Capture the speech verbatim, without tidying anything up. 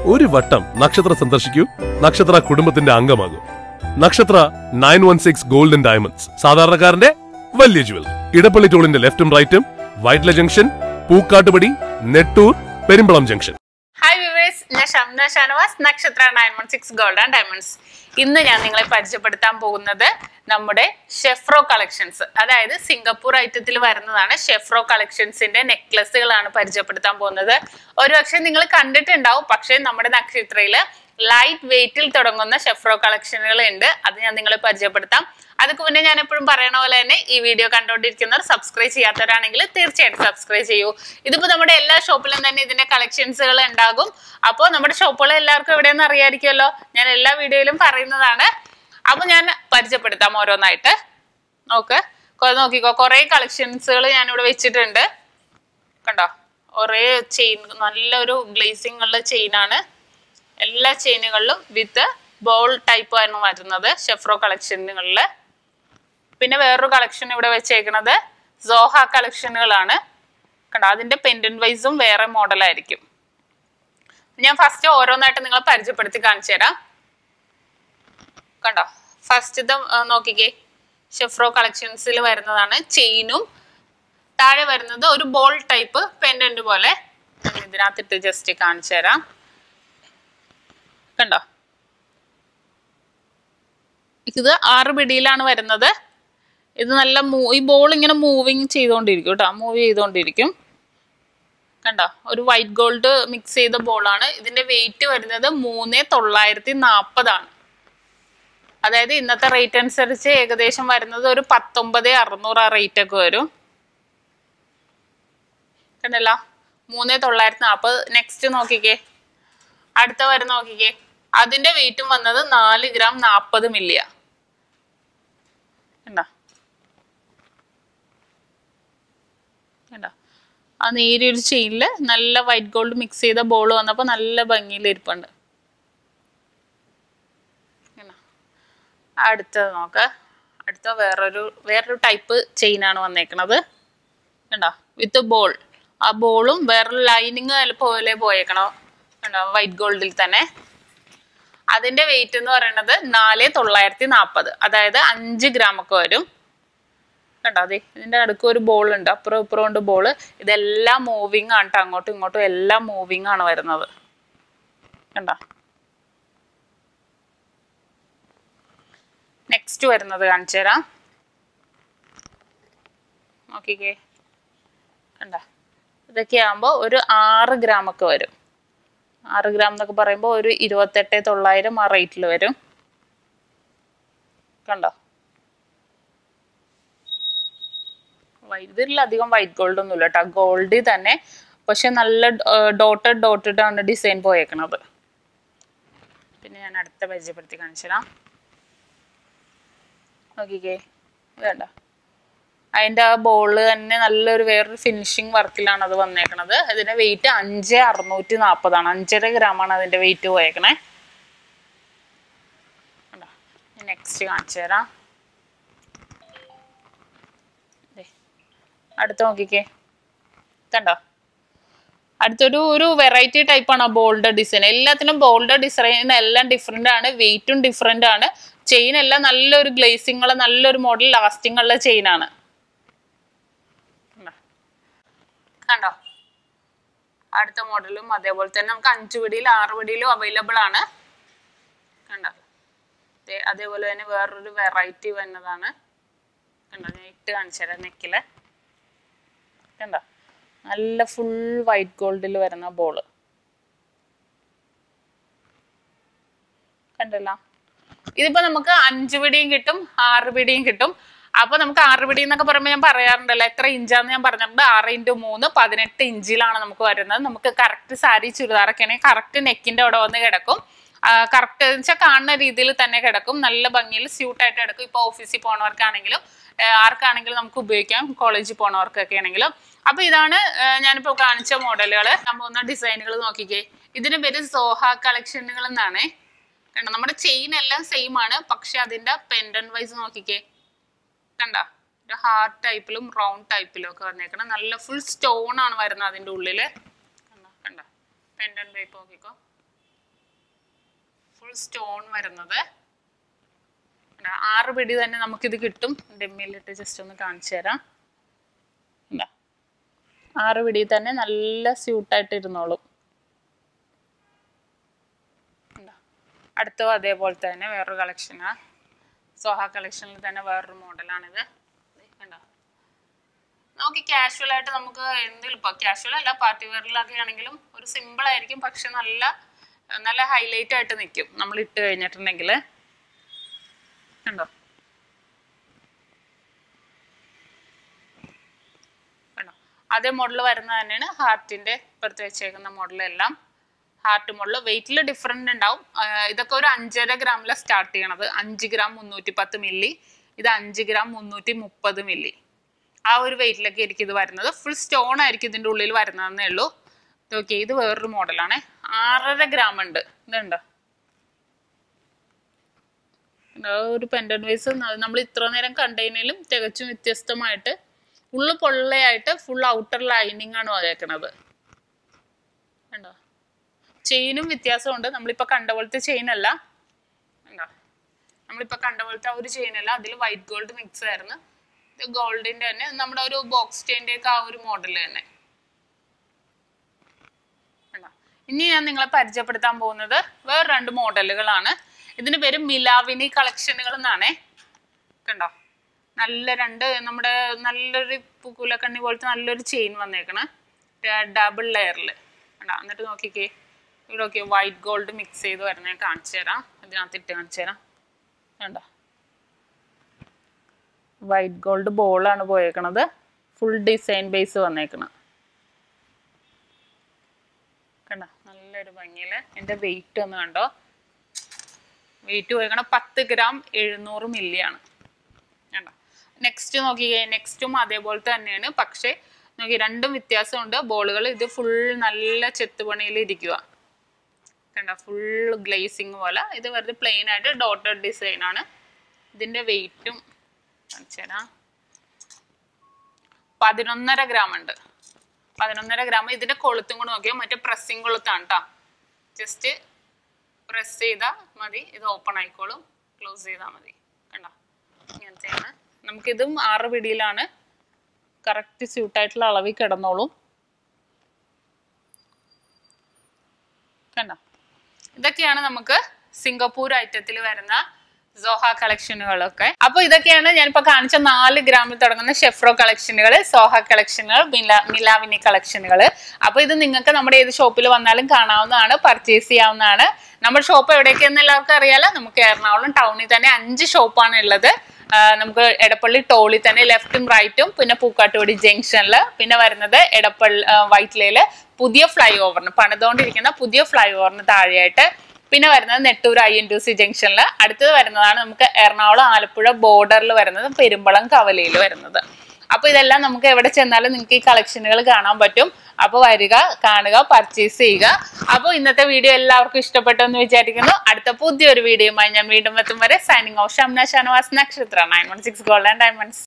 ഒരു വട്ടം നക്ഷത്ര സന്ദർശിക്കൂ, നക്ഷത്ര കുടുംബത്തിന്റെ അംഗമാകൂ. Nakshatra nine one six gold and diamonds, സാധാരണക്കാരന്റെ വലിയ ജുവൽ. ഇടപ്പള്ളി ടോളിന്റെ ലെഫ്റ്റും റൈറ്റും, Vyttila junction, Pookattupadi, Nettoor, Perumbalam junction. Hi viewers, ഞാൻ Shamna Shanavas, Nakshatra nine one six gold and diamonds. ഇന്ന് ഞാൻ നിങ്ങളെ പരിചയപ്പെടുത്താൻ പോകുന്നത് നമ്മുടെ ഷെഫ്രോ കളക്ഷൻസ്, അതായത് സിംഗപ്പൂർ ഐറ്റത്തിൽ വരുന്നതാണ്. ഷെഫ്രോ കളക്ഷൻസിന്റെ നെക്ലസുകളാണ് പരിചയപ്പെടുത്താൻ പോകുന്നത്. ഒരുപക്ഷെ നിങ്ങൾ കണ്ടിട്ടുണ്ടാവും, പക്ഷേ നമ്മുടെ നക്ഷത്രയില് ലൈറ്റ് വെയിറ്റിൽ തുടങ്ങുന്ന ഷെഫ്രോ കളക്ഷനുകൾ ഉണ്ട്. അത് ഞാൻ നിങ്ങളെ പരിചയപ്പെടുത്താം. അതുക്ക് മുന്നേ ഞാൻ എപ്പോഴും പറയണ പോലെ തന്നെ ഈ വീഡിയോ കണ്ടുകൊണ്ടിരിക്കുന്നവർ സബ്സ്ക്രൈബ് ചെയ്യാത്തവരാണെങ്കിൽ തീർച്ചയായിട്ടും സബ്സ്ക്രൈബ് ചെയ്യൂ. ഇതിപ്പോ നമ്മുടെ എല്ലാ ഷോപ്പിലും തന്നെ ഇതിന്റെ കളക്ഷൻസുകൾ ഉണ്ടാകും. അപ്പോൾ നമ്മുടെ ഷോപ്പുകൾ എല്ലാവർക്കും എവിടെയെന്ന് അറിയാമായിരിക്കുമല്ലോ, ഞാൻ എല്ലാ വീഡിയോയിലും പറയുന്നതാണ്. അപ്പൊ ഞാൻ പരിചയപ്പെടുത്താം ഓരോന്നായിട്ട്. നോക്ക്, നോക്കിക്കോ, കുറെ കളക്ഷൻസുകൾ ഞാൻ ഇവിടെ വെച്ചിട്ടുണ്ട്. കണ്ടോ, ഒരേ ചെയിൻ, നല്ലൊരു ഗ്ലേസിംഗ് ഉള്ള ചെയിനാണ്. എല്ലാ ചെയിനുകളിലും വിത്ത് ബോൾ ടൈപ്പ് ആണ് വരുന്നത് ഷെഫ്രോ കളക്ഷനുകളില്. പിന്നെ വേറൊരു കളക്ഷൻ ഇവിടെ വെച്ചേക്കുന്നത് സോഹ കളക്ഷനുകളാണ്. കണ്ടോ, അതിന്റെ പെൻഡന്റ് വൈസും വേറെ മോഡലായിരിക്കും. ഞാൻ ഫസ്റ്റ് ഓരോന്നായിട്ട് നിങ്ങളെ പരിചയപ്പെടുത്തി കാണിച്ചു തരാം. കണ്ടോ, ഫസ്റ്റ് ഇത് നോക്കിക്കേ, ഷെഫ്രോ കളക്ഷൻസിൽ വരുന്നതാണ്. ചെയിനും താഴെ വരുന്നത് ഒരു ബോൾ ടൈപ്പ് പെൻഡന്റ് പോലെ. ഇതിനകത്തിട്ട് ജസ്റ്റ് കാണിച്ചു തരാം. കണ്ടോ, ഇത് ആറ് പിടിയിലാണ് വരുന്നത്. ഇത് നല്ല മൂ ഈ ബോൾ ഇങ്ങനെ മൂവിങ് ചെയ്തുകൊണ്ടിരിക്കും കേട്ടോ, മൂവ് ചെയ്തുകൊണ്ടിരിക്കും. കണ്ടോ, ഒരു വൈറ്റ് ഗോൾഡ് മിക്സ് ചെയ്ത ബോളാണ്. ഇതിന്റെ വെയിറ്റ് വരുന്നത് മൂന്ന് തൊള്ളായിരത്തി നാൽപ്പതാണ്. അതായത് ഇന്നത്തെ റേറ്റ് അനുസരിച്ച് ഏകദേശം വരുന്നത് ഒരു പത്തൊമ്പത് അറുന്നൂറ് ആ റേറ്റ് ഒക്കെ വരും. കണ്ടല്ലോ, മൂന്ന് തൊള്ളായിരത്തി നാൽപ്പത്. നെക്സ്റ്റ് നോക്കിക്കേ, അടുത്ത വരുന്ന നോക്കിക്കേ, അതിന്റെ വെയിറ്റും വന്നത് നാല് ഗ്രാം നാൽപ്പത് മില്ലിയ. കണ്ടോ, കണ്ടോ, ആ നേരിയൊരു ചെയിനിൽ നല്ല വൈറ്റ് ഗോൾഡ് മിക്സ് ചെയ്ത ബോൾ വന്നപ്പോൾ നല്ല ഭംഗിയിൽ ഇരിപ്പുണ്ട്. അടുത്തത് നോക്ക, അടുത്ത വേറൊരു വേറൊരു ടൈപ്പ് ചെയിനാണ് വന്നേക്കണത്. കണ്ടോ, വിത്ത് ബോൾ. ആ ബോളും വേറൊരു ലൈനിങ് പോലെ പോയേക്കണോ, കണ്ടോ, വൈറ്റ് ഗോൾഡിൽ തന്നെ. അതിന്റെ വെയിറ്റ് എന്ന് പറയുന്നത് നാല് തൊള്ളായിരത്തി നാൽപ്പത്, അതായത് അഞ്ച് ഗ്രാം ഒക്കെ വരും. കണ്ടോ, അതെ, ഇതിന്റെ അടുക്ക് ഒരു ബോൾ ഉണ്ട്, അപ്പുറം ഇപ്പുറം ഉണ്ട് ബോള്. ഇതെല്ലാം മൂവിങ് ആണ് കേട്ടോ, അങ്ങോട്ടും ഇങ്ങോട്ടും എല്ലാം മൂവിങ് ആണ് വരുന്നത്. കണ്ടോ, നെക്സ്റ്റ് വരുന്നത് കാണിച്ചു തരാം. നോക്കിക്കേ, കണ്ടോ, ഇതൊക്കെ ആകുമ്പോൾ ഒരു ആറ് ഗ്രാം ഒക്കെ വരും. ആറ് ഗ്രാം എന്നൊക്കെ പറയുമ്പോൾ ഒരു ഇരുപത്തെട്ട് തൊള്ളായിരം ആ റേറ്റിൽ വരും. കണ്ടോ, ഇതിലധികം വൈറ്റ് ഗോൾഡ് ഒന്നും ഇല്ല കേട്ടോ, ഗോൾഡിൽ തന്നെ, പക്ഷെ നല്ല ഡോട്ടഡ് ഡോട്ടഡ് ആണ് ഡിസൈൻ പോയേക്കണത്. പിന്നെ ഞാൻ അടുത്ത പരിചയപ്പെടുത്തി കാണിച്ചു തരാം. നോക്കിക്കേ, വേണ്ട, അതിൻ്റെ ആ ബോള് തന്നെ നല്ലൊരു വേറൊരു ഫിനിഷിങ് വർക്കിലാണ് അത് വന്നേക്കണത്. അതിന്റെ വെയിറ്റ് അഞ്ച് അറുന്നൂറ്റി നാൽപ്പതാണ്, അഞ്ചര ഗ്രാമാണ് അതിന്റെ വെയിറ്റ് പോയേക്കണേ. നെക്സ്റ്റ് കാണിച്ചു തരാം. അടുത്ത് നോക്കിക്കേ, കണ്ടോ, അടുത്തൊരു ഒരു വെറൈറ്റി ടൈപ്പാണ് ആ ബോൾഡ് ഡിസൈൻ. എല്ലാത്തിനും ബോൾഡ് ഡിസൈൻ എല്ലാം ഡിഫറെൻ്റ് ആണ്, വെയിറ്റും ഡിഫറെൻ്റ് ആണ്. ചെയിൻ എല്ലാം നല്ലൊരു ഗ്ലേസിംഗ് ഉള്ള നല്ലൊരു മോഡൽ ലാസ്റ്റിംഗ് ഉള്ള ചെയിനാണ്. കണ്ടോ, അടുത്ത മോഡലും അതേപോലെ തന്നെ നമുക്ക് അഞ്ചു പിടിയിലും ആറ് പിടിയിലും അവൈലബിൾ ആണ്. കണ്ടോ, അതേപോലെ തന്നെ വേറൊരു വെറൈറ്റി വന്നതാണ്. കണ്ടോ, ഞാൻ ഇട്ട് കാണിച്ചു തരാം. നെക്കില് കണ്ടോ, നല്ല ഫുൾ വൈറ്റ് ഗോൾഡിൽ വരുന്ന ബോള് കണ്ടല്ലോ. ഇതിപ്പോ നമുക്ക് അഞ്ചു പിടിയും കിട്ടും, ആറ് പിടിയും കിട്ടും. അപ്പൊ നമുക്ക് ആറ് പിടി എന്നൊക്കെ പറയുമ്പോൾ ഞാൻ പറയാറുണ്ടല്ലോ, എത്ര ഇഞ്ചാന്ന് ഞാൻ പറഞ്ഞിട്ടുണ്ട്. ആറ് ഇൻറ്റു മൂന്ന് പതിനെട്ട് ഇഞ്ചിലാണ് നമുക്ക് വരുന്നത്. നമുക്ക് കറക്റ്റ് സാരി ചുരിദാറൊക്കെ ആണെങ്കിൽ കറക്റ്റ് നെക്കിന്റെ അവിടെ വന്ന് കിടക്കും. കറക്റ്റ് വെച്ചാൽ കാണുന്ന രീതിയിൽ തന്നെ കിടക്കും, നല്ല ഭംഗിയിൽ സ്യൂട്ടായിട്ട് കിടക്കും. ഇപ്പൊ ഓഫീസിൽ പോണവർക്കാണെങ്കിലും ആർക്കാണെങ്കിലും നമുക്ക് ഉപയോഗിക്കാം, കോളേജിൽ പോണവർക്കൊക്കെ ആണെങ്കിലും. അപ്പൊ ഇതാണ് ഞാനിപ്പോ കാണിച്ച മോഡലുകൾ. ഞാൻ പോകുന്ന ഡിസൈനുകൾ നോക്കിക്കേ. ഇതിന്റെ പേര് സോഹ കളക്ഷനുകൾ എന്നാണ്. കണ്ടോ, നമ്മുടെ ചെയിൻ എല്ലാം സെയിം ആണ്, പക്ഷെ അതിന്റെ പെൻഡന്റ് വൈസ് നോക്കിക്കേ. കണ്ട, ഒരു ഹാർട്ട് ടൈപ്പിലും റൗണ്ട് ടൈപ്പിലും ഒക്കെ വന്നേക്കണം. നല്ല ഫുൾ സ്റ്റോൺ ആണ് വരുന്നത് അതിന്റെ ഉള്ളില്. കണ്ട, പെൻഡന്റ് ടൈപ്പ് നോക്കിക്കോ. ഫുൾ സ്റ്റോൺ വരുന്നത്. ആറ് പിടി തന്നെ നമുക്കിത് കിട്ടും. ഡെമ്മിലിട്ട് ജസ്റ്റ് ഒന്ന് കാണിച്ചു തരാം. എന്താ ആറ് പിടി തന്നെ നല്ല സ്യൂട്ടായിട്ട് ഇരുന്നോളും. അടുത്തോ അതേപോലെ തന്നെ വേറൊരു കളക്ഷനാ. സോഹ കളക്ഷനിൽ തന്നെ വേറൊരു മോഡലാണിത്. കണ്ടോ, നമുക്ക് കാഷ്വൽ ആയിട്ട് നമുക്ക് എന്തെങ്കിലും ഇപ്പൊ കാഷ്വൽ അല്ല പാർട്ടി വെയറിലൊക്കെ ആണെങ്കിലും ഒരു സിമ്പിൾ ആയിരിക്കും, പക്ഷെ നല്ല നല്ല ഹൈലൈറ്റ് ആയിട്ട് നിൽക്കും നമ്മൾ ഇട്ട് കഴിഞ്ഞിട്ടുണ്ടെങ്കിൽ. കണ്ടോ, കണ്ടോ അതേ മോഡൽ വരുന്നത് തന്നെയാണ് ഹാർട്ടിന്റെ ഇപ്പുറത്ത് വെച്ചേക്കുന്ന മോഡലെല്ലാം. ഹാർട്ട് മോഡൽ വെയിറ്റിൽ ഡിഫറെന്റ് ഉണ്ടാവും. ഇതൊക്കെ ഒരു അഞ്ചര ഗ്രാമിലാണ് സ്റ്റാർട്ട് ചെയ്യണത്. അഞ്ച് ഗ്രാം മുന്നൂറ്റി പത്ത് മില്ലി, ഇത് അഞ്ച് ഗ്രാം മുന്നൂറ്റി മുപ്പത് മില്ലി. ആ ഒരു വെയിറ്റിലൊക്കെ ആയിരിക്കും ഇത് വരുന്നത്. ഫുൾ സ്റ്റോൺ ആയിരിക്കും ഇതിൻ്റെ ഉള്ളിൽ വരുന്നതെന്നേ ഉള്ളൂ. ഓക്കെ, ഇത് വേറൊരു മോഡലാണ്. ആറര ഗ്രാം ഉണ്ട്. ഇതുണ്ടോ ഒരു പെൻഡന്റ് വൈസ് നമ്മൾ ഇത്ര നേരം കണ്ടതിനും തികച്ചും വ്യത്യസ്തമായിട്ട് ഉള്ളു പൊള്ളയായിട്ട് ഫുൾ ഔട്ടർ ലൈനിങ് ആണ് വതേക്കണത്. കണ്ടോ, ചെയിനും വ്യത്യാസമുണ്ട്. നമ്മളിപ്പോൾ കണ്ട പോലത്തെ ചെയിൻ അല്ല. കണ്ടോ, നമ്മളിപ്പോൾ കണ്ട പോലത്തെ ഒരു ചെയിൻ അല്ല, അതിൽ വൈറ്റ് ഗോൾഡ് മിക്സ് ആയിരുന്നു. ഇത് ഗോൾഡിന്റെ തന്നെ നമ്മുടെ ഒരു ബോക്സ് ചെയിൻ്റെ ഒക്കെ ആ ഒരു മോഡൽ തന്നെ. കണ്ടോ, ഇനി ഞാൻ നിങ്ങളെ പരിചയപ്പെടുത്താൻ പോകുന്നത് വേറെ രണ്ട് മോഡലുകളാണ്. ഇതിന്റെ പേര് മിലാവിനി കളക്ഷനുകൾ എന്നാണേ. കണ്ടോ, നല്ല രണ്ട് നമ്മുടെ നല്ലൊരു പൂക്കുലക്കണ്ണി പോലത്തെ നല്ലൊരു ചെയിൻ വന്നേക്കണ് ഡബിൾ ലെയറിൽ. കണ്ടോ, എന്നിട്ട് നോക്കിക്കേ, ഇവിടെ നോക്കിയേ വൈറ്റ് ഗോൾഡ് മിക്സ് ചെയ്ത് വരുന്ന കാണിച്ചു തരാം. ഇതിനകത്ത് ഇട്ട് കാണിച്ചു തരാം. കണ്ടോ, വൈറ്റ് ഗോൾഡ് ബോളാണ് പോയേക്കണത്. ഫുൾ ഡിസൈൻ ബേസ് വന്നേക്കണം. കണ്ടോ, നല്ലൊരു ഭംഗിയിൽ. എൻ്റെ വെയിറ്റ് ഒന്ന് കണ്ടോ, വെയിറ്റ് പോയേക്കണം പത്ത് ഗ്രാം എഴുന്നൂറ് മില്ലിയാണ്. കണ്ടോ, നെക്സ്റ്റ് നോക്കിയേ, നെക്സ്റ്റും അതേപോലത്തെ തന്നെയാണ്, പക്ഷേ നോക്കി രണ്ടും വ്യത്യാസമുണ്ട്. ബോളുകൾ ഇത് ഫുൾ നല്ല ചെത്തുപണിയിൽ ഇരിക്കുക. കണ്ടോ, ഫുൾ ഗ്ലേസിങ് പോലെ. ഇത് വെറുതെ പ്ലെയിൻ ആയിട്ട് ഡോട്ടഡ് ഡിസൈൻ ആണ്. ഇതിൻ്റെ വെയിറ്റും കാണിച്ചുതരാം. പതിനൊന്നര ഗ്രാം ഉണ്ട്. പതിനൊന്നര ഗ്രാം. ഇതിന്റെ കൊളുത്തും കൂടെ നോക്കിയാൽ മറ്റേ പ്രസ്സിങ് കൊളുത്താണ് കേട്ടോ. ജസ്റ്റ് പ്രസ് ചെയ്താൽ മതി, ഇത് ഓപ്പൺ ആയിക്കോളും. ക്ലോസ് ചെയ്താൽ മതി. കണ്ടോ, ഇങ്ങനത്തെയാണ്. നമുക്കിതും ആറ് പിടിയിലാണ്. കറക്റ്റ് സ്യൂട്ടായിട്ടുള്ള അളവിൽ കിടന്നോളും. കണ്ടോ, ഇതൊക്കെയാണ് നമുക്ക് സിംഗപ്പൂർ ഐറ്റത്തിൽ വരുന്ന സോഹ കളക്ഷനുകളൊക്കെ. അപ്പൊ ഇതൊക്കെയാണ് ഞാനിപ്പോ കാണിച്ച നാല് ഗ്രാമിൽ തുടങ്ങുന്ന ഷെഫ്രോ കളക്ഷനുകൾ, സോഹ കളക്ഷനുകൾ, മില മിലാവിനി കളക്ഷനുകൾ. അപ്പൊ ഇത് നിങ്ങൾക്ക് നമ്മുടെ ഏത് ഷോപ്പിൽ വന്നാലും കാണാവുന്നതാണ്, പർച്ചേസ് ചെയ്യാവുന്നതാണ്. നമ്മുടെ ഷോപ്പ് എവിടേക്കെന്ന് എല്ലാവർക്കും അറിയാലോ. നമുക്ക് എറണാകുളം ടൗണിൽ തന്നെ അഞ്ച് ഷോപ്പാണ് ഉള്ളത്. നമുക്ക് എടപ്പള്ളി ടോളിൽ തന്നെ ലെഫ്റ്റും റൈറ്റും, പിന്നെ പൂക്കാട്ടുപടി ജംഗ്ഷനിൽ, പിന്നെ വരുന്നത് എടപ്പള്ളി വൈറ്റ്ലയില് പുതിയ ഫ്ലൈ ഓവറിന് പണിതുകൊണ്ടിരിക്കുന്ന പുതിയ ഫ്ലൈ ഓവറിന് താഴെയായിട്ട്, പിന്നെ വരുന്നത് Nettoor I N T U C ജംഗ്ഷനിൽ. അടുത്തത് വരുന്നതാണ് നമുക്ക് എറണാകുളം ആലപ്പുഴ ബോർഡറിൽ വരുന്നത്, പെരുമ്പളം കവലയിൽ വരുന്നത്. അപ്പൊ ഇതെല്ലാം നമുക്ക് എവിടെ ചെന്നാലും നിങ്ങൾക്ക് ഈ കളക്ഷനുകൾ കാണാൻ പറ്റും. അപ്പൊ വരിക, കാണുക, പർച്ചേസ് ചെയ്യുക. അപ്പോൾ ഇന്നത്തെ വീഡിയോ എല്ലാവർക്കും ഇഷ്ടപ്പെട്ടു എന്ന് വിചാരിക്കുന്നു. അടുത്ത പുതിയൊരു വീഡിയോയുമായി ഞാൻ വീണ്ടും എത്തും വരെ signing off. Shamna Shanavas, Nakshatra nine one six gold and diamonds.